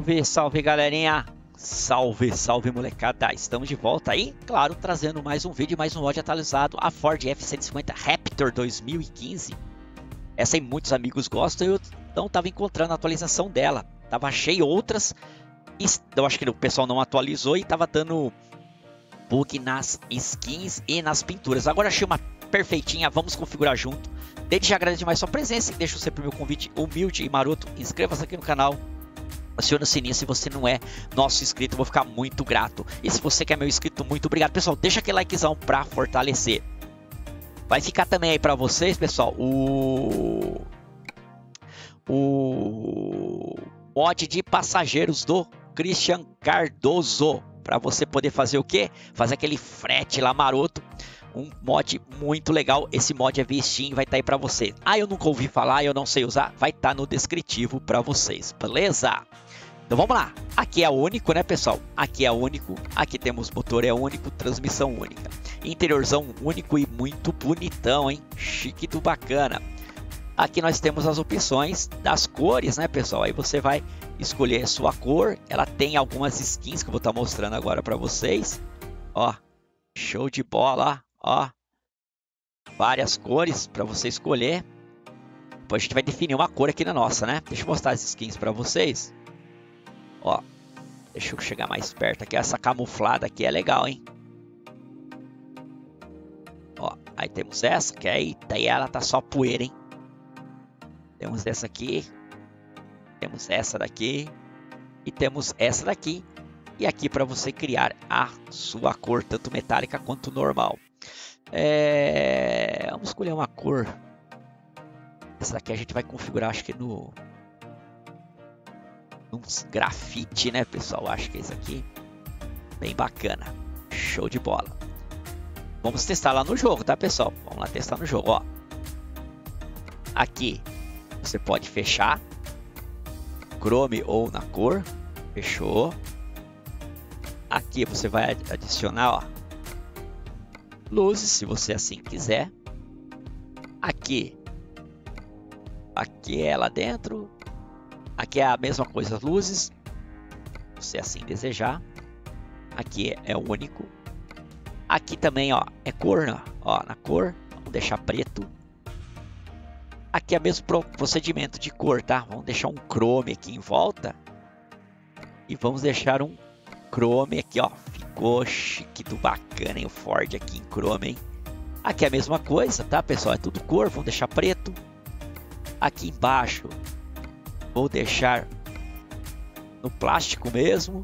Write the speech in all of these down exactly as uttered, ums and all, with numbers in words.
Salve, salve galerinha, salve, salve molecada, estamos de volta aí, claro, trazendo mais um vídeo, mais um mod atualizado, a Ford F cento e cinquenta Raptor dois mil e quinze. Essa aí muitos amigos gostam, eu não estava encontrando a atualização dela, tava achei outras, eu acho que o pessoal não atualizou e tava dando bug nas skins e nas pinturas. Agora achei uma perfeitinha, vamos configurar junto. Desde já agradeço demais sua presença e deixo sempre o meu convite humilde e maroto, inscreva-se aqui no canal. Acione o sininho se você não é nosso inscrito, eu vou ficar muito grato. E se você quer meu inscrito, muito obrigado. Pessoal, deixa aquele likezão pra fortalecer. Vai ficar também aí pra vocês, pessoal, o... O mod de passageiros do Christian Cardoso. Pra você poder fazer o quê? Fazer aquele frete lá maroto. Um mod muito legal, esse mod é via Steam, vai estar aí pra você. Ah, eu nunca ouvi falar, eu não sei usar, vai estar no descritivo pra vocês, beleza? Então vamos lá, aqui é único, né pessoal? Aqui é único, aqui temos motor é único, transmissão única. Interiorzão único e muito bonitão, hein? Chique do bacana. Aqui nós temos as opções das cores, né pessoal? Aí você vai escolher a sua cor, ela tem algumas skins que eu vou estar mostrando agora pra vocês. Ó, show de bola, ó. Várias cores para você escolher. Depois a gente vai definir uma cor aqui na nossa, né? Deixa eu mostrar as skins para vocês. Ó, deixa eu chegar mais perto aqui. Essa camuflada aqui é legal, hein? Ó, aí temos essa, que aí daí ela tá só poeira, hein? Temos essa aqui. Temos essa daqui. E temos essa daqui. E aqui para você criar a sua cor, tanto metálica quanto normal. É... Vamos escolher uma cor. Essa daqui a gente vai configurar, acho que no... Uns grafite, né, pessoal? Acho que é esse aqui. Bem bacana. Show de bola. Vamos testar lá no jogo, tá, pessoal? Vamos lá testar no jogo, ó. Aqui você pode fechar. Chrome ou na cor. Fechou. Aqui você vai adicionar, ó, luzes, se você assim quiser. Aqui, aqui é lá dentro. Aqui é a mesma coisa, luzes, se você assim desejar. Aqui é, é único. Aqui também, ó, é cor, ó, ó, na cor. Vamos deixar preto. Aqui é o mesmo procedimento de cor, tá? Vamos deixar um chrome aqui em volta. E vamos deixar um chrome aqui, ó. Ficou chique do bacana, hein? O Ford aqui em chrome, hein? Aqui é a mesma coisa, tá, pessoal? É tudo cor, vamos deixar preto. Aqui embaixo, vou deixar no plástico mesmo.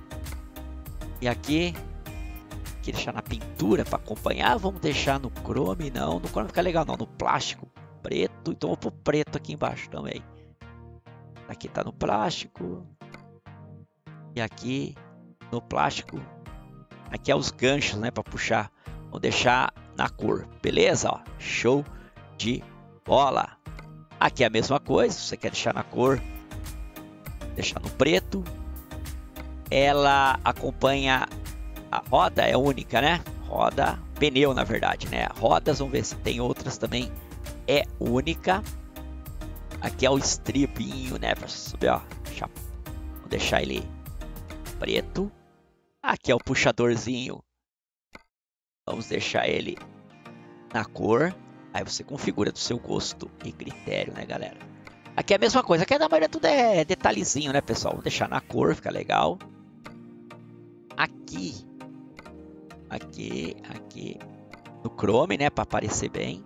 E aqui, aqui deixar na pintura para acompanhar. Vamos deixar no chrome, não. No chrome fica legal, não. No plástico, preto. Então vou pôr preto aqui embaixo também. Aqui tá no plástico. E aqui no plástico, aqui é os ganchos, né, para puxar. Vou deixar na cor, beleza? Ó, show de bola. Aqui é a mesma coisa, se você quer deixar na cor, deixar no preto. Ela acompanha a roda, é única, né? Roda, pneu na verdade, né? Rodas, vamos ver se tem outras também. É única. Aqui é o estribinho, né, para subir, ó. Deixa, vou deixar ele preto. Aqui é o puxadorzinho. Vamos deixar ele na cor. Aí você configura do seu gosto e critério, né, galera? Aqui é a mesma coisa. Aqui é da maioria tudo é detalhezinho, né, pessoal? Vamos deixar na cor, fica legal. Aqui. Aqui, aqui. No Chrome, né, para aparecer bem.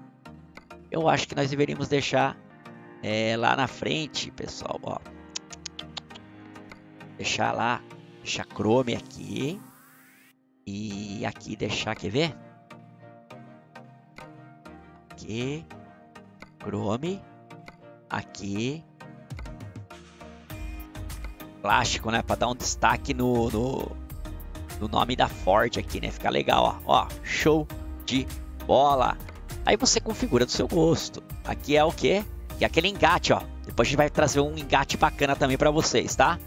Eu acho que nós deveríamos deixar é, lá na frente, pessoal, ó. Deixar lá, deixar Chrome aqui. E aqui deixar, quer ver? Aqui. Chrome. Aqui. Plástico, né? Para dar um destaque no, no, no nome da Ford aqui, né? Fica legal, ó. Ó, show de bola. Aí você configura do seu gosto. Aqui é o quê? E aquele engate, ó. Depois a gente vai trazer um engate bacana também para vocês, tá?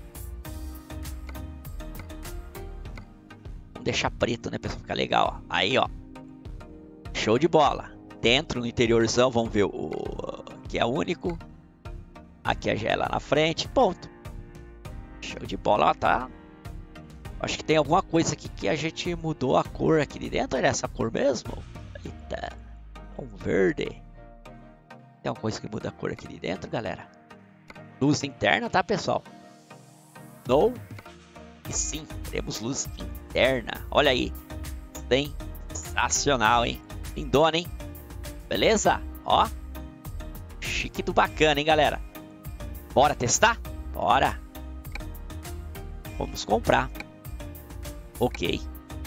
Deixar preto, né, pessoal? Fica legal, ó. Aí, ó. Show de bola. Dentro, no interiorzão, vamos ver o... Aqui é único. Aqui já é lá na frente. Ponto. Show de bola, ó, tá? Acho que tem alguma coisa aqui que a gente mudou a cor aqui de dentro. Olha essa cor mesmo. Eita, um verde. Tem alguma coisa que muda a cor aqui de dentro, galera. Luz interna, tá, pessoal? No. E sim, temos luz interna. Olha aí. Sensacional, hein? Lindona, hein? Beleza? Ó. Chique do bacana, hein, galera? Bora testar? Bora. Vamos comprar. Ok.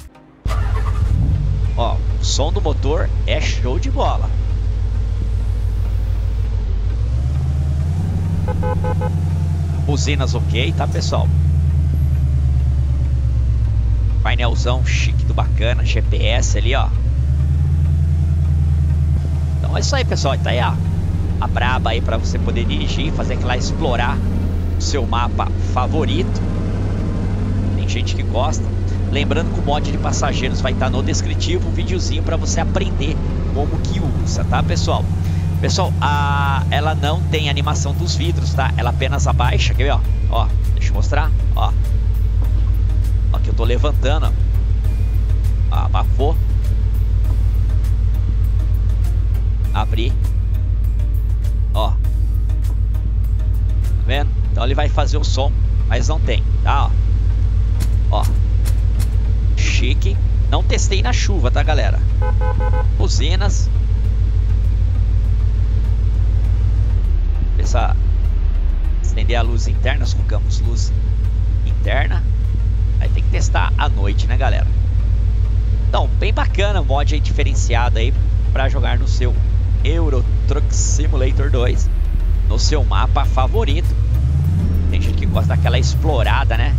Ó, o som do motor é show de bola. Buzinas ok, tá, pessoal? Painelzão chique do bacana, G P S ali, ó. Então é isso aí, pessoal. Tá aí, ó, a braba aí para você poder dirigir, fazer aquela explorar o seu mapa favorito. Tem gente que gosta. Lembrando que o mod de passageiros vai estar no descritivo, um videozinho para você aprender como que usa, tá, pessoal? Pessoal, a... ela não tem animação dos vidros, tá? Ela apenas abaixa, quer ver, ó? Ó, deixa eu mostrar, ó. Ó, que eu tô levantando, ó. Abafou. Abrir. Ó. Tá vendo? Então ele vai fazer o som, mas não tem, tá? Ó. Ó. Chique. Não testei na chuva, tá, galera? Buzinas. Essa... Acender a luz interna. Nós colocamos luz interna. Aí tem que testar à noite, né, galera? Então, bem bacana o mod aí diferenciado aí para jogar no seu Euro Truck Simulator dois, no seu mapa favorito. Tem gente que gosta daquela explorada, né?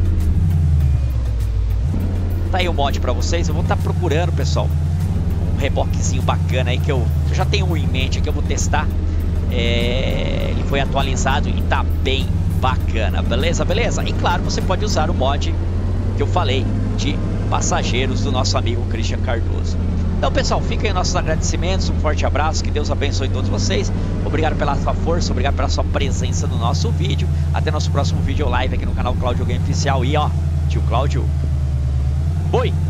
Tá aí o mod para vocês. Eu vou estar tá procurando, pessoal, um reboquezinho bacana aí que eu, eu já tenho um em mente que eu vou testar. É, ele foi atualizado e tá bem bacana, beleza? Beleza? E claro, você pode usar o mod que eu falei de passageiros do nosso amigo Christian Cardoso. Então, pessoal, fica aí nossos agradecimentos, um forte abraço, que Deus abençoe todos vocês. Obrigado pela sua força, obrigado pela sua presença no nosso vídeo. Até nosso próximo vídeo live aqui no canal Cláudio Game Oficial. E ó, tio Cláudio, foi!